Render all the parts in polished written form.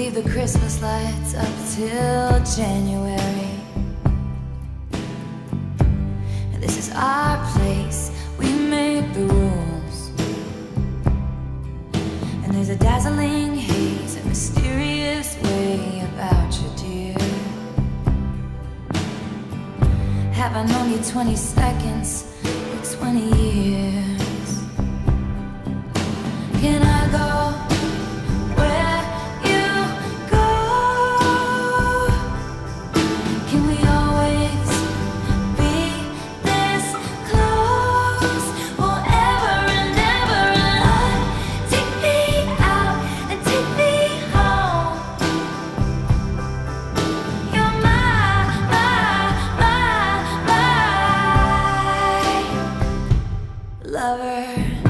leave the Christmas lights up till January. And this is our place, we make the rules. And there's a dazzling haze, a mysterious way about you, dear. Have I known you 20 seconds or 20 years? Can I go where you go? Can we always be this close forever and ever? And take me out and take me home. You're my lover.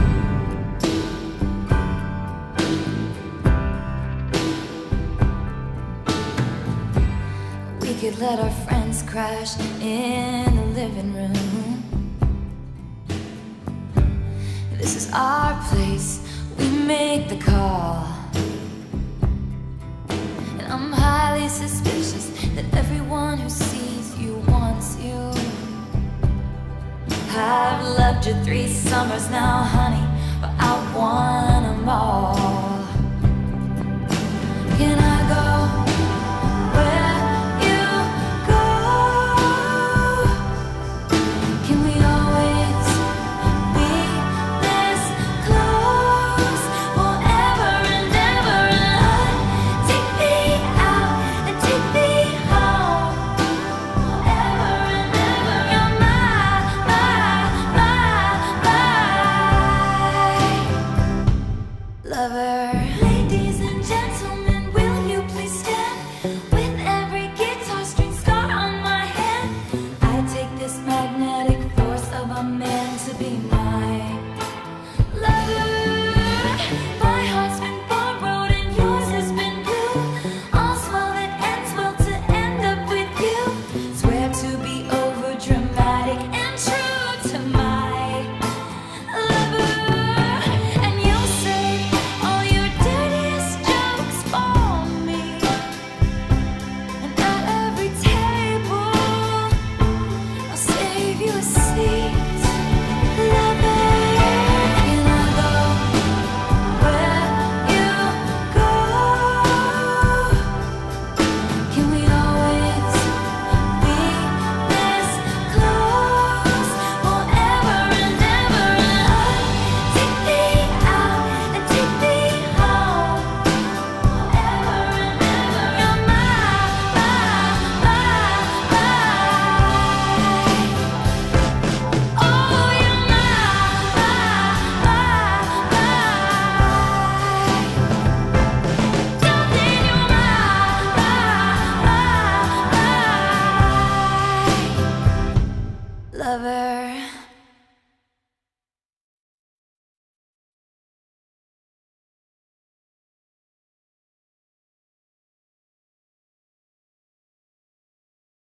We could let our friends crash in the living room. This is our place, we make the call. And I'm highly suspicious that everyone who sees you wants you. I've loved you 3 summers now, honey, but I want them all. Can I go where you go? Can we always be this close forever and ever? And take me out and take me home forever and ever. You're my lover. Ladies and gentlemen, will you please stand? With every guitar string scar on my hand, I take this magnetic force of a man to be my lover. My heart's been borrowed and yours has been blue. All's well that ends well to end up with you. Swear to be over dramatic and true to my lover. And you'll say all your dirtiest jokes for me. And at every table I'll save you a seat, lover. Can I go where you go? Can we always be this close forever and ever? And take me out and take me home forever and ever. You're my oh, you're my darling, you're my lover.